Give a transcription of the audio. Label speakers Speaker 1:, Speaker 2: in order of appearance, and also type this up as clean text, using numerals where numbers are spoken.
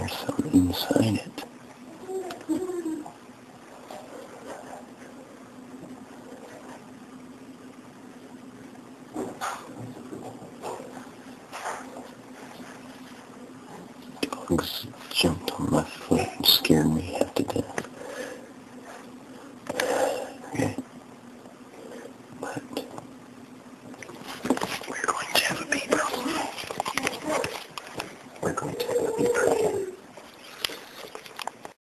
Speaker 1: there's something inside it. Dogs jumped on my foot and scared me half